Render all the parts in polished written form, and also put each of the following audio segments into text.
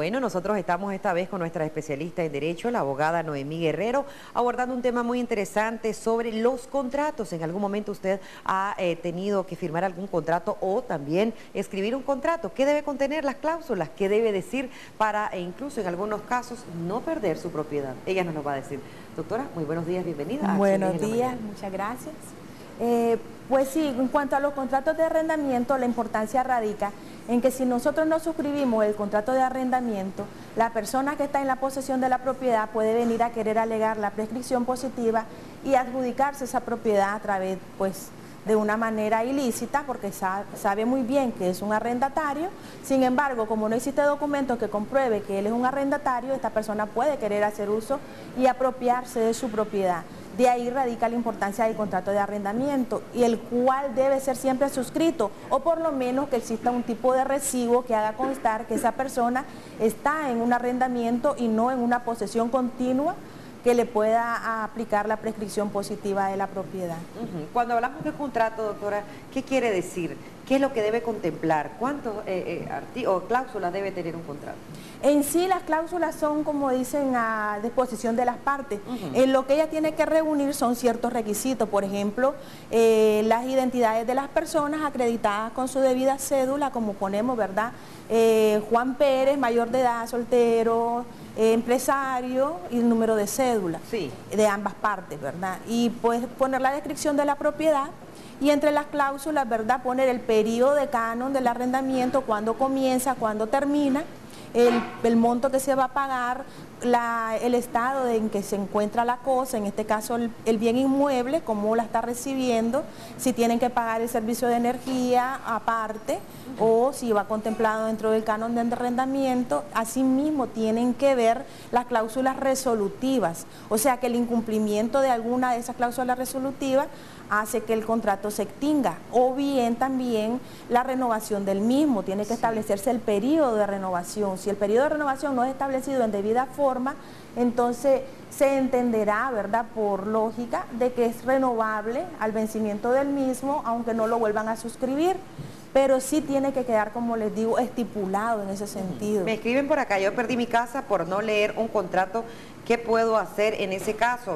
Bueno, nosotros estamos esta vez con nuestra especialista en Derecho, la abogada Noemí Guerrero, abordando un tema muy interesante sobre los contratos. En algún momento usted ha tenido que firmar algún contrato o también escribir un contrato. ¿Qué debe contener las cláusulas? ¿Qué debe decir para, incluso en algunos casos, no perder su propiedad? Ella nos lo va a decir. Doctora, muy buenos días, bienvenida. Buenos días, muchas gracias. Pues sí, en cuanto a los contratos de arrendamiento, la importancia radica en que si nosotros no suscribimos el contrato de arrendamiento, la persona que está en la posesión de la propiedad puede venir a querer alegar la prescripción positiva y adjudicarse esa propiedad a través, pues, de una manera ilícita, porque sabe muy bien que es un arrendatario. Sin embargo, como no existe documento que compruebe que él es un arrendatario, esta persona puede querer hacer uso y apropiarse de su propiedad. De ahí radica la importancia del contrato de arrendamiento, y el cual debe ser siempre suscrito, o por lo menos que exista un tipo de recibo que haga constar que esa persona está en un arrendamiento y no en una posesión continua que le pueda aplicar la prescripción positiva de la propiedad. Cuando hablamos de contrato, doctora, ¿qué quiere decir? ¿Qué es lo que debe contemplar? ¿Cuántas cláusulas debe tener un contrato? En sí, las cláusulas son, como dicen, a disposición de las partes. En lo que ella tiene que reunir son ciertos requisitos, por ejemplo, las identidades de las personas acreditadas con su debida cédula, como ponemos, ¿verdad? Juan Pérez, mayor de edad, soltero, empresario, y el número de cédula, sí, de ambas partes, ¿verdad? Y pues poner la descripción de la propiedad. Y entre las cláusulas, ¿verdad?, poner el periodo de canon del arrendamiento, cuándo comienza, cuándo termina, el monto que se va a pagar, el estado en que se encuentra la cosa, en este caso el bien inmueble, cómo la está recibiendo, si tienen que pagar el servicio de energía aparte o si va contemplado dentro del canon de arrendamiento. Asimismo tienen que ver las cláusulas resolutivas, o sea que el incumplimiento de alguna de esas cláusulas resolutivas hace que el contrato se extinga, o bien también la renovación del mismo. Tiene que establecerse el periodo de renovación. Si el periodo de renovación no es establecido en debida forma, entonces se entenderá, ¿verdad?, por lógica, de que es renovable al vencimiento del mismo, aunque no lo vuelvan a suscribir. Pero sí tiene que quedar, como les digo, estipulado en ese sentido. Me escriben por acá: yo perdí mi casa por no leer un contrato. ¿Qué puedo hacer en ese caso?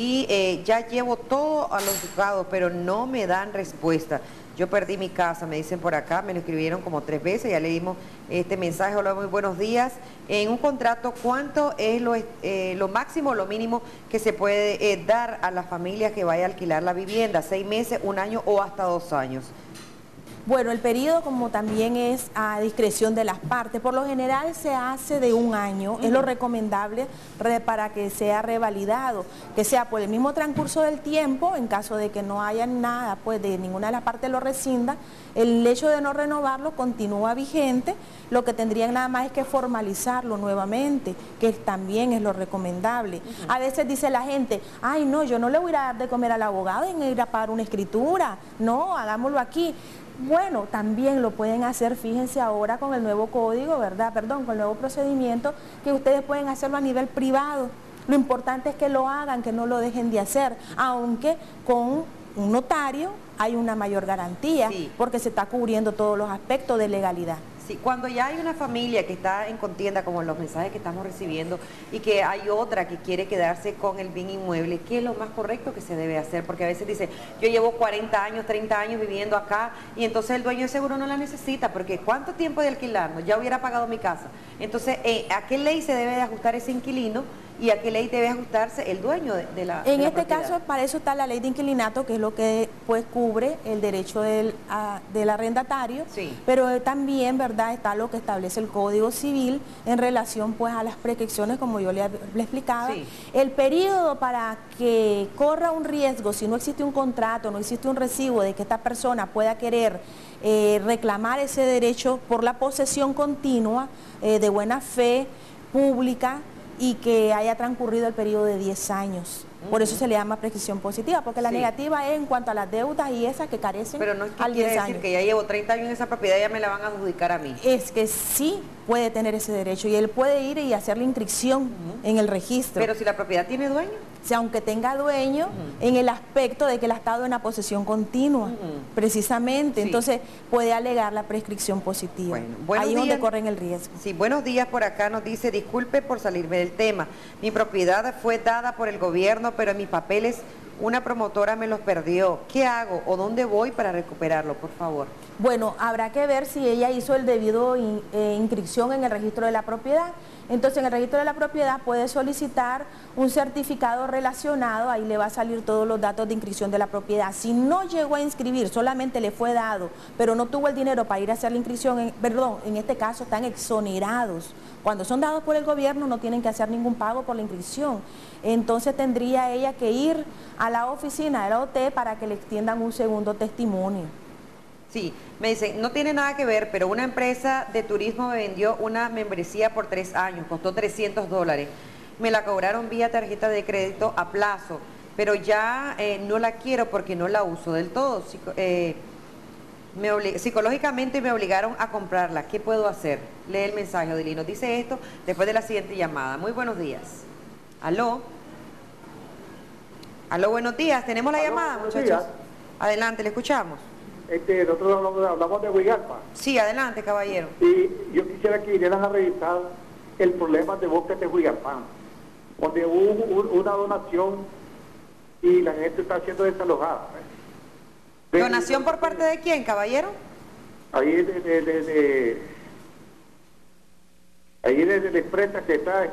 Y ya llevo todo a los juzgados, pero no me dan respuesta. Yo perdí mi casa, me dicen por acá, me lo escribieron como 3 veces, ya leímos este mensaje. Hola, muy buenos días. En un contrato, ¿cuánto es lo máximo, lo mínimo que se puede dar a la familia que vaya a alquilar la vivienda? 6 meses, 1 año o hasta 2 años. Bueno, el periodo, como también es a discreción de las partes, por lo general se hace de 1 año, es lo recomendable para que sea revalidado, que sea por el mismo transcurso del tiempo. En caso de que no haya nada, pues de ninguna de las partes lo rescinda, el hecho de no renovarlo continúa vigente. Lo que tendrían nada más es que formalizarlo nuevamente, que también es lo recomendable. A veces dice la gente: ay no, yo no le voy a dar de comer al abogado en ir a pagar una escritura, no, hagámoslo aquí. Bueno, también lo pueden hacer, fíjense ahora con el nuevo código, ¿verdad? Perdón, con el nuevo procedimiento, que ustedes pueden hacerlo a nivel privado. Lo importante es que lo hagan, que no lo dejen de hacer, aunque con un notario hay una mayor garantía, sí, porque se está cubriendo todos los aspectos de legalidad. Sí, cuando ya hay una familia que está en contienda, como en los mensajes que estamos recibiendo, y que hay otra que quiere quedarse con el bien inmueble, ¿qué es lo más correcto que se debe hacer? Porque a veces dice: yo llevo 40 años, 30 años viviendo acá, y entonces el dueño de seguro no la necesita, porque ¿cuánto tiempo de alquilarnos? Ya hubiera pagado mi casa. Entonces, ¿a qué ley se debe de ajustar ese inquilino? ¿Y a qué ley debe ajustarse el dueño de la En este propiedad? caso, para eso está la ley de inquilinato, que es lo que pues cubre el derecho del arrendatario, sí, pero también, ¿verdad?, está lo que establece el Código Civil en relación pues a las prescripciones, como yo le explicaba. Sí. El periodo para que corra un riesgo, si no existe un contrato, no existe un recibo de que esta persona pueda querer reclamar ese derecho por la posesión continua, de buena fe, pública, y que haya transcurrido el periodo de 10 años. Por eso se le llama prescripción positiva, porque la negativa es en cuanto a las deudas y esas que carecen. Pero no es que al quiere 10 decir años. que ya llevo 30 años en esa propiedad y ya me la van a adjudicar a mí. Es que sí puede tener ese derecho y él puede ir y hacer la inscripción en el registro. Pero si la propiedad tiene dueño. Si aunque tenga dueño, en el aspecto de que él ha estado en la posesión continua, precisamente, entonces puede alegar la prescripción positiva. Bueno, ahí es donde corren el riesgo. Sí, buenos días, por acá nos dice, disculpe por salirme del tema, mi propiedad fue dada por el gobierno, pero en mis papeles una promotora me los perdió. ¿Qué hago o dónde voy para recuperarlo, por favor? Bueno, habrá que ver si ella hizo el debido inscripción en el registro de la propiedad. Entonces, en el registro de la propiedad puede solicitar un certificado relacionado, ahí le va a salir todos los datos de inscripción de la propiedad. Si no llegó a inscribir, solamente le fue dado, pero no tuvo el dinero para ir a hacer la inscripción, en este caso están exonerados. Cuando son dados por el gobierno no tienen que hacer ningún pago por la inscripción. Entonces tendría ella que ir a la oficina de la OT para que le extiendan un segundo testimonio. Sí, me dicen, no tiene nada que ver, pero una empresa de turismo me vendió una membresía por 3 años, costó $300. Me la cobraron vía tarjeta de crédito a plazo, pero ya no la quiero porque no la uso del todo. Psicológicamente me obligaron a comprarla. ¿Qué puedo hacer? Lee el mensaje, Odilí. Nos dice esto después de la siguiente llamada. Muy buenos días. ¿Aló? ¿Aló? Buenos días. ¿Tenemos la llamada, muchachos? Días. Adelante, le escuchamos. Nosotros hablamos de Huigalpa. Sí, adelante, caballero. Y yo quisiera que vinieran a revisar el problema de Bosques de Huigalpa, donde hubo una donación y la gente está siendo desalojada. ¿Donación por parte de quién, caballero? Ahí desde la empresa que está,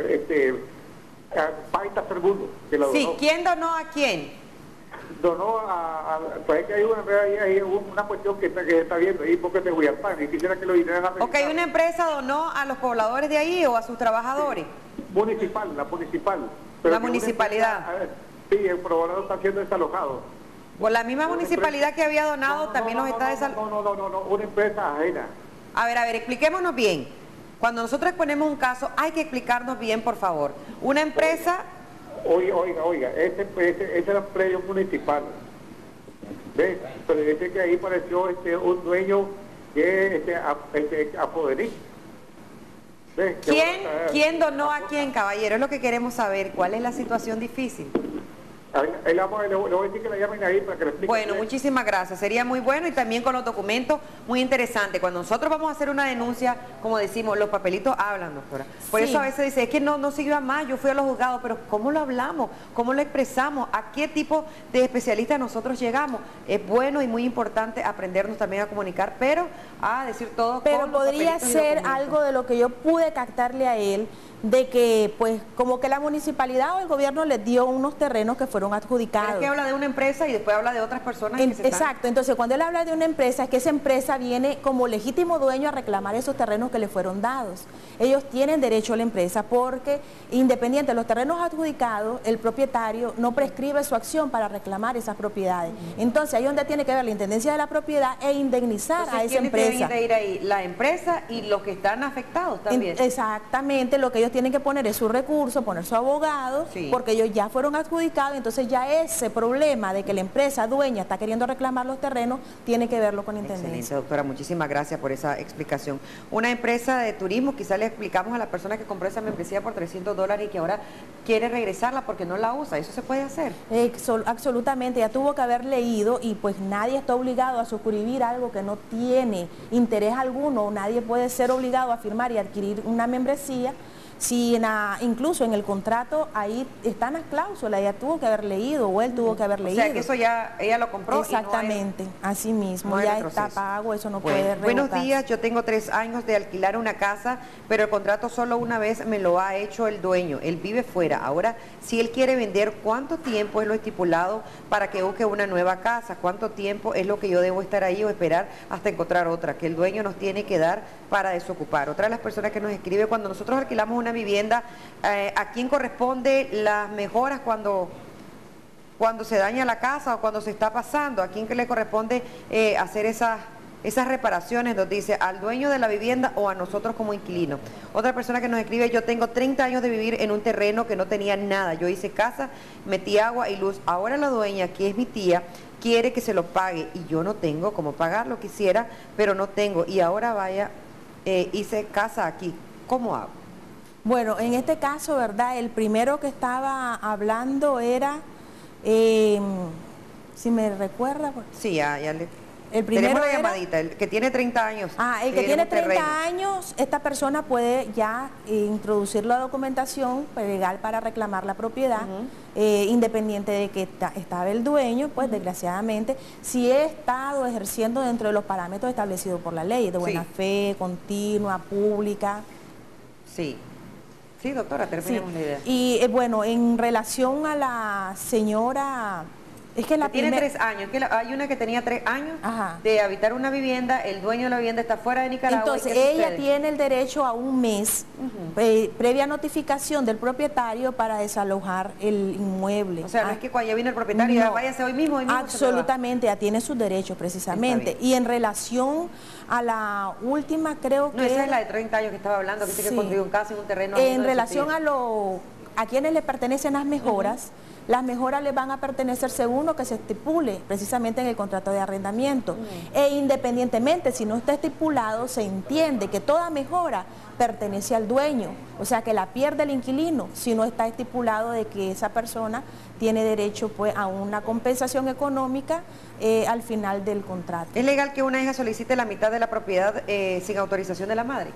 Paita Segundo. Sí, ¿quién donó a quién? Donó pues que hay una cuestión que está viendo ahí, porque te voy a pagar y quisiera que lo vinieran a revisar. Ok, ¿una empresa donó a los pobladores de ahí o a sus trabajadores? La municipal. Pero la municipalidad. Sí, el poblador está siendo desalojado. Pues la misma municipalidad que había donado también los está desalojando. No, una empresa ajena. A ver, expliquémonos bien. Cuando nosotros exponemos un caso, hay que explicarnos bien, por favor. Una empresa... Oiga, ese era predio municipal. ¿Ves? Pero dice que ahí apareció un dueño que es apoderista. ¿Quién donó a quién, caballero? Es lo que queremos saber. ¿Cuál es la situación difícil? Le voy a decir que la llamen ahí para que le explique. Bueno, muchísimas gracias. Sería muy bueno y también con los documentos muy interesante. Cuando nosotros vamos a hacer una denuncia, como decimos, los papelitos hablan, doctora. Por eso a veces dice, es que no siguió a más, yo fui a los juzgados, pero ¿cómo lo hablamos? ¿Cómo lo expresamos? ¿A qué tipo de especialistas nosotros llegamos? Es bueno y muy importante aprendernos también a comunicar, pero a decir todo. Pero podría ser algo de lo que yo pude captarle a él, de que pues como que la municipalidad o el gobierno les dio unos terrenos que fueron adjudicados. Pero es que habla de una empresa y después habla de otras personas que se Exacto, entonces cuando él habla de una empresa, es que esa empresa viene como legítimo dueño a reclamar esos terrenos que le fueron dados. Ellos tienen derecho a la empresa porque independiente de los terrenos adjudicados, el propietario no prescribe su acción para reclamar esas propiedades. Entonces ahí es donde tiene que ver la intendencia de la propiedad e indemnizar a esa empresa. ¿Quién tiene que ir ahí? La empresa y los que están afectados también. Exactamente, lo que ellos tienen que poner es su recurso, poner su abogado, porque ellos ya fueron adjudicados, entonces ya ese problema de que la empresa dueña está queriendo reclamar los terrenos, tiene que verlo con intendencia. Excelente, doctora, muchísimas gracias por esa explicación. Una empresa de turismo, quizá le explicamos a la persona que compró esa membresía por $300 y que ahora quiere regresarla porque no la usa, ¿eso se puede hacer? Absolutamente, ya tuvo que haber leído y pues nadie está obligado a suscribir algo que no tiene interés alguno, nadie puede ser obligado a firmar y adquirir una membresía. Si incluso en el contrato ahí están las cláusulas, ella tuvo que haber leído o él tuvo que haber leído. O sea que eso ya ella lo compró. Exactamente, así mismo, ya está pago, eso no puede revocarse. Buenos días, yo tengo 3 años de alquilar una casa, pero el contrato solo una vez me lo ha hecho el dueño, él vive fuera. Ahora, si él quiere vender, ¿cuánto tiempo es lo estipulado para que busque una nueva casa? ¿Cuánto tiempo es lo que yo debo estar ahí o esperar hasta encontrar otra? Que el dueño nos tiene que dar para desocupar. Otra de las personas que nos escribe, cuando nosotros alquilamos una vivienda, ¿a quién corresponde las mejoras cuando se daña la casa o cuando se está pasando? ¿A quién que le corresponde hacer esas reparaciones, nos dice, al dueño de la vivienda o a nosotros como inquilinos. Otra persona que nos escribe, yo tengo 30 años de vivir en un terreno que no tenía nada, yo hice casa, metí agua y luz, ahora la dueña, que es mi tía, quiere que se lo pague y yo no tengo cómo pagarlo, quisiera, pero no tengo, y ahora vaya, hice casa aquí, ¿cómo hago? Bueno, en este caso, ¿verdad? El primero que estaba hablando era, si me recuerda... Sí, ya le... El primero tenemos la era, llamadita, el que tiene 30 años. El que tiene 30 años, esta persona puede ya introducir la documentación legal para reclamar la propiedad, independiente de que estaba el dueño, pues desgraciadamente, si he estado ejerciendo dentro de los parámetros establecidos por la ley, de buena fe, continua, pública. Sí. Sí, doctora, terminemos la idea. Y bueno, en relación a la señora... Es que tiene 3 años, hay una que tenía 3 años de habitar una vivienda, el dueño de la vivienda está fuera de Nicaragua. Entonces ella tiene el derecho a un mes previa notificación del propietario para desalojar el inmueble. O sea, no es que cuando ya viene el propietario, ya váyase hoy mismo. Absolutamente, ya tiene sus derechos precisamente. Y en relación a la última, creo que... No, esa es la de 30 años que estaba hablando, que dice que construyó un casa en un terreno. En relación a quienes le pertenecen las mejoras, las mejoras les van a pertenecer según lo que se estipule precisamente en el contrato de arrendamiento. E independientemente, si no está estipulado, se entiende que toda mejora pertenece al dueño, o sea que la pierde el inquilino si no está estipulado de que esa persona tiene derecho pues a una compensación económica al final del contrato. ¿Es legal que una hija solicite la mitad de la propiedad sin autorización de la madre?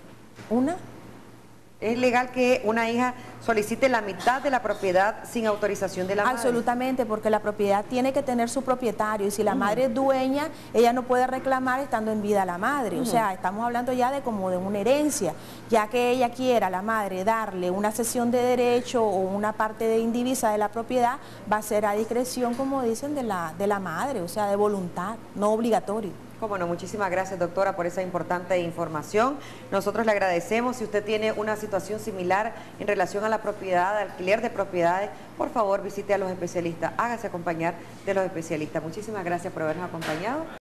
¿Es legal que una hija solicite la mitad de la propiedad sin autorización de la madre? Absolutamente, porque la propiedad tiene que tener su propietario y si la madre es dueña, ella no puede reclamar estando en vida la madre. O sea, estamos hablando ya de como de una herencia, ya que ella quiera, la madre, darle una cesión de derecho o una parte de indivisa de la propiedad, va a ser a discreción, como dicen, de la madre, o sea, de voluntad, no obligatorio. Bueno, muchísimas gracias, doctora, por esa importante información. Nosotros le agradecemos. Si usted tiene una situación similar en relación a la propiedad, alquiler de propiedades, por favor visite a los especialistas, hágase acompañar de los especialistas. Muchísimas gracias por habernos acompañado.